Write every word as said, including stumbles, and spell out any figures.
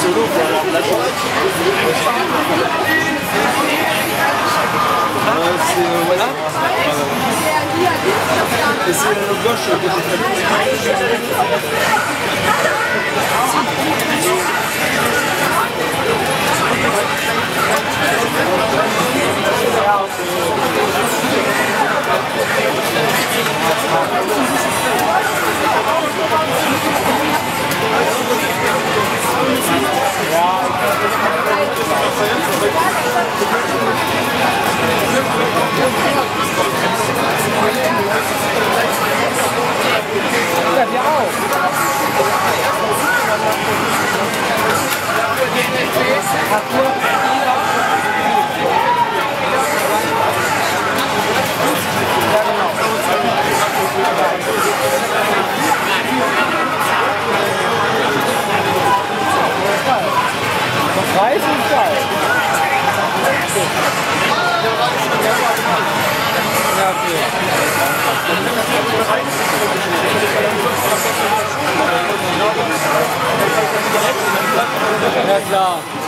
solo pour avoir de la chance. Euh, c'est euh, voilà. Et c'est le gauche que j'ai Ja, wir auch. Reis und geil. Ja, okay. Ja, klar.